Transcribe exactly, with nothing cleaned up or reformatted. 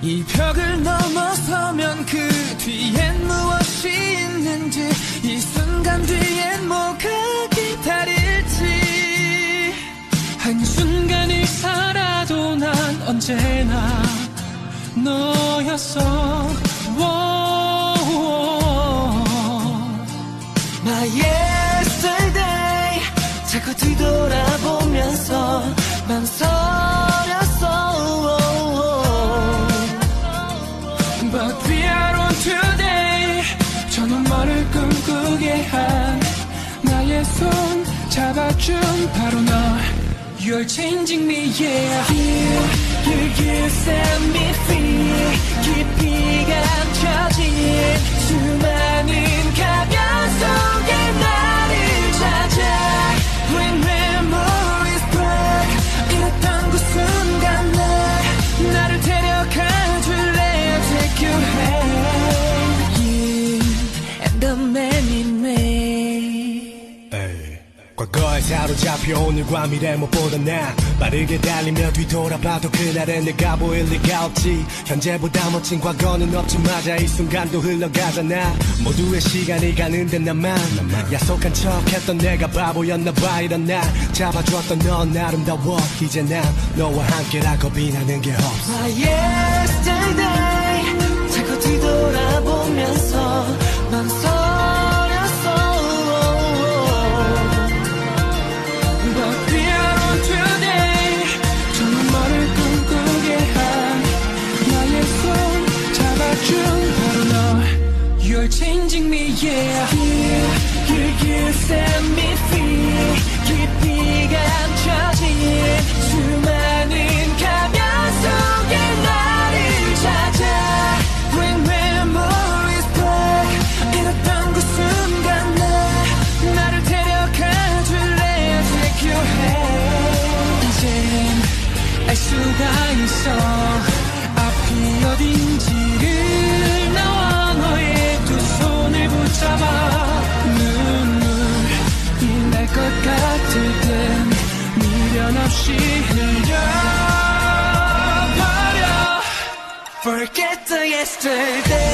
이 벽을 넘어서면 그 뒤엔 무엇이 있는지, 이 순간 뒤엔 뭐가 기다릴지. 한순간을 살아도 난 언제나 너였어. My yesterday 자꾸 뒤돌아보면서 망설였어. But we are on today. 저 눈물을 꿈꾸게 한 나의 손 잡아준 바로 너. You're changing me, yeah. You, you, you set me free. 깊이 감춰진 수많은 가면 속에 나를 찾아. When memories break, 이랬던 그 순간 날 나를 데려가 줄래. Take your hand, you and the man in me. 과거에 사로잡혀 오늘과 미래 못 보던 나 빠르게 달리며 뒤돌아봐도 그날의 내가 보일 리가 없지. 현재보다 멋진 과거는 없지마자 이 순간도 흘러가잖아. 모두의 시간이 가는데 나만 약속한 척했던 내가 바보였나봐. 이런 날 잡아줬던 넌 아름다워. 이제 난 너와 함께라 겁이 나는 게 없어. My yesterday 자꾸 뒤돌아보면서 망설였어. You're changing me, yeah. You, you, you set me free. 깊이 감춰진 수많은 가면 속에 나를 찾아. When memories break, 이랬던 그 순간 날 나를 데려가 줄래. Take your hand. 이젠 알 수가 있어 앞이 어딘지를. 잡아 눈물이 날 것 같을 땐 미련 없이 흘려버려. Forget the yesterday.